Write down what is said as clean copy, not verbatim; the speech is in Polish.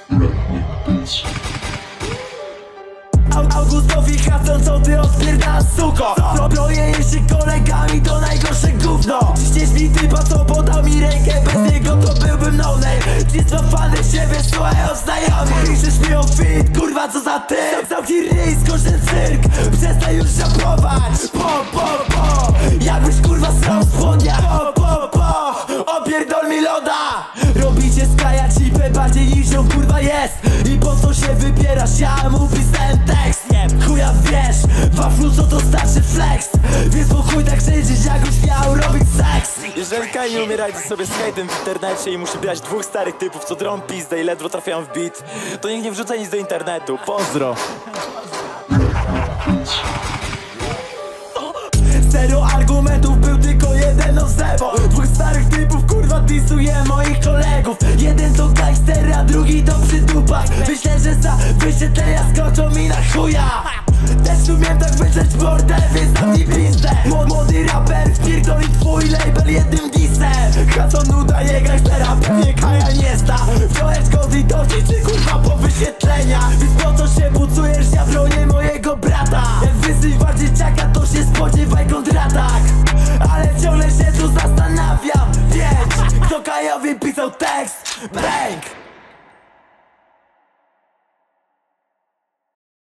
Augustowi Hudson, co ty odpierdasz, suko? Probloję się kolegami, to najgorsze gówno. Dziś mi typa, co podał mi rękę, bez niego to byłbym no-name. Dziś cofany siebie, słuchają znajomi. Piszesz mi o fit, kurwa, co za ty? Zamknij ryj, skocz ten cyrk, przestań już żabować. Po, jakbyś kurwa srał spodnia. Po, opierdol mi loda. Robicie z kraja cipę bardziej niż ją kurwa jest. I po co się wybierasz, ja mu pisałem tekst. Chuja wiesz, waflu co to znaczy flex. Więc po chuj tak krzyczysz, jakbyś miał robić seks. Jeżeli Kaj nie umie radzić sobie z hejtem w internecie i musi brać dwóch starych typów, co drą pizdę i ledwo trafiają w beat, to nikt nie wrzuca nic do internetu. Pozdro. Zero argumentów, był tylko jeden Ozebo. Dwóch starych typów kurwa disuje moich kolegów. Jeden to gangster, a drugi to przydupak. Myślę, że za wyświetlenia skoczą mi na chuja. Też umiem tak wyczeć mordę, więc dam mi pizdę. Młody raper wpierdoli twój label jednym disem. Hudson udaje gangstera, pewnie Kaja nie zna. Wziąłeś go z litości, czy kurwa po wyświetlenia. Więc po co się bucujesz, ja bronię mojego brata. Jak wyzywa dzieciaka, to się spodziewaj kontratak. Ale ciągle się tu zastanawiam, wiedz, kto Kajowi pisał tekst. Bang!